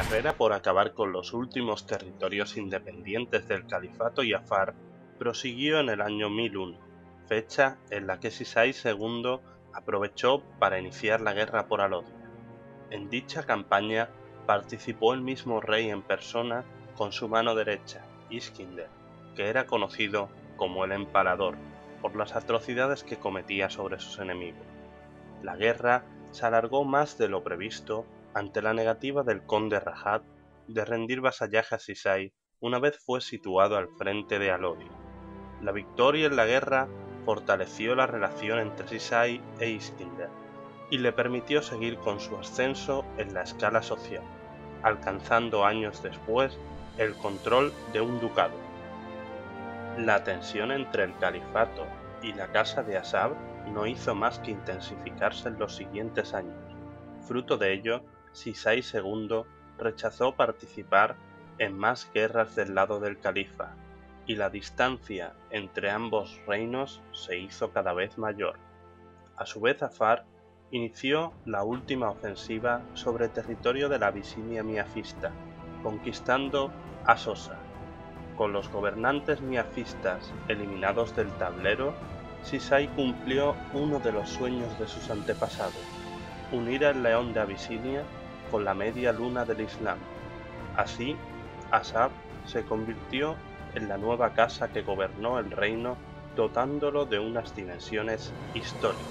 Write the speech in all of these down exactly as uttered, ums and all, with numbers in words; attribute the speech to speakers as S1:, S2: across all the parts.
S1: carrera por acabar con los últimos territorios independientes del califato Jafar prosiguió en el año mil uno, fecha en la que Sisai segundo aprovechó para iniciar la guerra por Alodia. En dicha campaña participó el mismo rey en persona con su mano derecha, Iskíndar, que era conocido como el Empalador, por las atrocidades que cometía sobre sus enemigos. La guerra se alargó más de lo previsto ante la negativa del conde Rajat de rendir vasallaje a Sisai una vez fue situado al frente de Alodia. La victoria en la guerra fortaleció la relación entre Sisai e Iskíndar y le permitió seguir con su ascenso en la escala social, alcanzando años después el control de un ducado. La tensión entre el califato y la casa de Asab no hizo más que intensificarse en los siguientes años. Fruto de ello, Sisai segundo rechazó participar en más guerras del lado del califa, y la distancia entre ambos reinos se hizo cada vez mayor. A su vez, Jafar inició la última ofensiva sobre territorio de la Abisinia miafista, conquistando Asosa. Con los gobernantes miafistas eliminados del tablero, Sisai cumplió uno de los sueños de sus antepasados: unir al león de Abisinia con la media luna del Islam. Así, Asab se convirtió en la nueva casa que gobernó el reino, dotándolo de unas dimensiones históricas.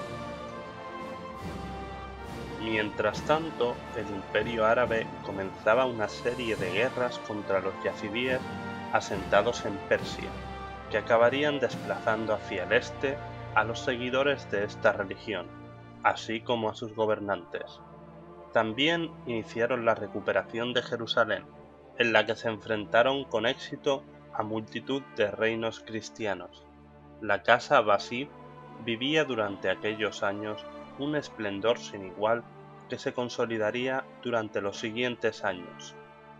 S1: Mientras tanto, el imperio árabe comenzaba una serie de guerras contra los yazidíes asentados en Persia, que acabarían desplazando hacia el este a los seguidores de esta religión, así como a sus gobernantes. También iniciaron la recuperación de Jerusalén, en la que se enfrentaron con éxito a multitud de reinos cristianos. La casa Abbasí vivía durante aquellos años un esplendor sin igual que se consolidaría durante los siguientes años.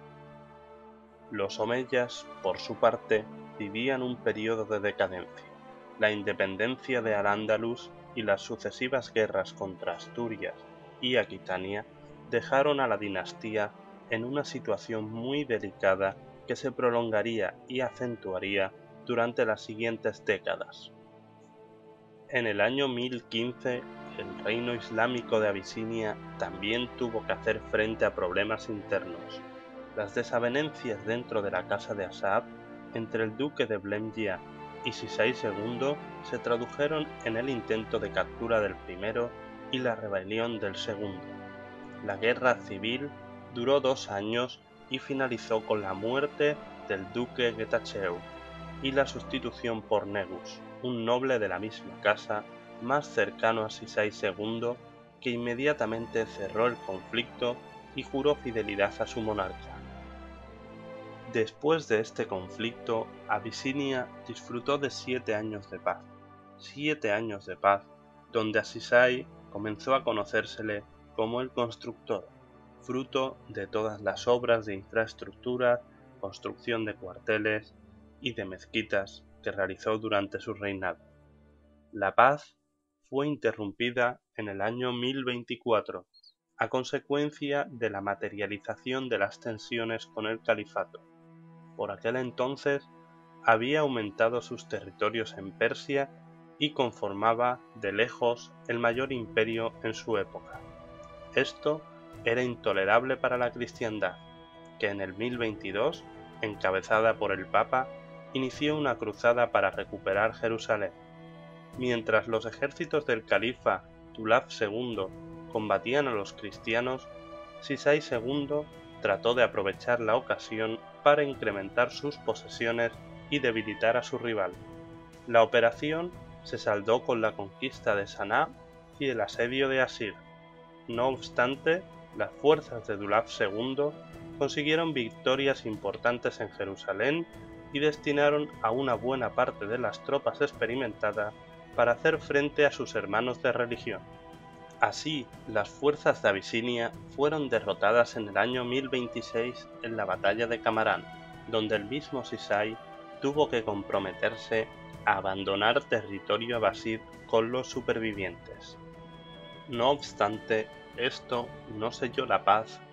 S1: Los omeyas, por su parte, vivían un periodo de decadencia. La independencia de Al-Ándalus y las sucesivas guerras contra Asturias y Aquitania dejaron a la dinastía en una situación muy delicada que se prolongaría y acentuaría durante las siguientes décadas. En el año mil quince, el reino islámico de Abisinia también tuvo que hacer frente a problemas internos. Las desavenencias dentro de la casa de Asab entre el duque de Blemgia y Sisai segundo se tradujeron en el intento de captura del primero y la rebelión del segundo. La guerra civil duró dos años y finalizó con la muerte del duque Getachew y la sustitución por Negus, un noble de la misma casa más cercano a Sisai segundo, que inmediatamente cerró el conflicto y juró fidelidad a su monarca. Después de este conflicto, Abisinia disfrutó de siete años de paz, siete años de paz, donde a Sisai comenzó a conocérsele como el constructor, fruto de todas las obras de infraestructura, construcción de cuarteles y de mezquitas que realizó durante su reinado. La paz fue interrumpida en el año mil veinticuatro, a consecuencia de la materialización de las tensiones con el califato. Por aquel entonces había aumentado sus territorios en Persia y conformaba de lejos el mayor imperio en su época. Esto era intolerable para la cristiandad, que en el mil veintidós, encabezada por el Papa, inició una cruzada para recuperar Jerusalén. Mientras los ejércitos del califa Tulaf segundo combatían a los cristianos, Sisai segundo trató de aprovechar la ocasión para incrementar sus posesiones y debilitar a su rival. La operación se saldó con la conquista de Saná y el asedio de Asir. No obstante, las fuerzas de Tulaf segundo consiguieron victorias importantes en Jerusalén y destinaron a una buena parte de las tropas experimentadas para hacer frente a sus hermanos de religión. Así, las fuerzas de Abisinia fueron derrotadas en el año mil veintiséis en la batalla de Camarán, donde el mismo Sisai tuvo que comprometerse a abandonar territorio abasí con los supervivientes. No obstante, esto no selló la paz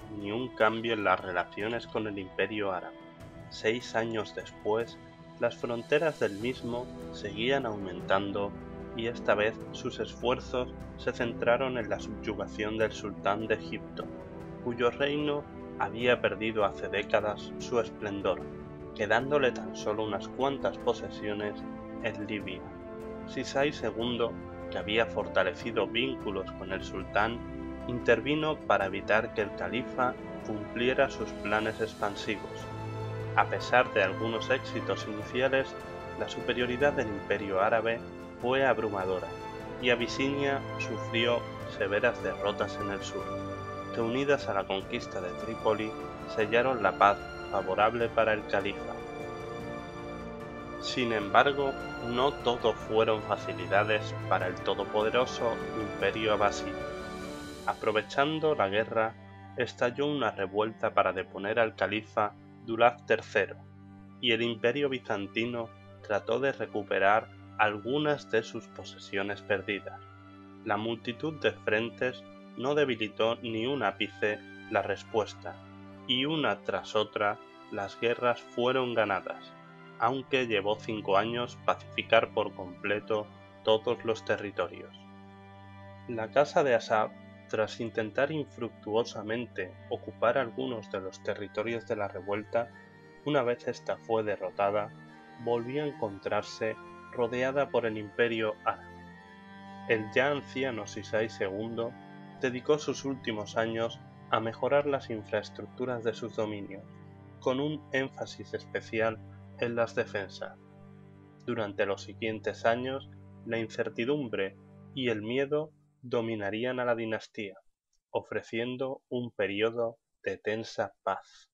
S1: ni un cambio en las relaciones con el Imperio Árabe. Seis años después, las fronteras del mismo seguían aumentando y esta vez sus esfuerzos se centraron en la subyugación del sultán de Egipto, cuyo reino había perdido hace décadas su esplendor, quedándole tan solo unas cuantas posesiones en Libia. Sisai segundo, que había fortalecido vínculos con el sultán, intervino para evitar que el califa cumpliera sus planes expansivos. A pesar de algunos éxitos iniciales, la superioridad del Imperio Árabe fue abrumadora y Abisinia sufrió severas derrotas en el sur, que unidas a la conquista de Trípoli sellaron la paz favorable para el califa. Sin embargo, no todo fueron facilidades para el todopoderoso Imperio Abasí. Aprovechando la guerra, estalló una revuelta para deponer al califa Dulaf tercero, y el Imperio bizantino trató de recuperar algunas de sus posesiones perdidas. La multitud de frentes no debilitó ni un ápice la respuesta, y una tras otra las guerras fueron ganadas, aunque llevó cinco años pacificar por completo todos los territorios. La casa de Asab, tras intentar infructuosamente ocupar algunos de los territorios de la revuelta, una vez esta fue derrotada, volvió a encontrarse rodeada por el Imperio Árabe. El ya anciano Sisai segundo dedicó sus últimos años a mejorar las infraestructuras de sus dominios, con un énfasis especial en las defensas. Durante los siguientes años, la incertidumbre y el miedo dominarían a la dinastía, ofreciendo un periodo de tensa paz.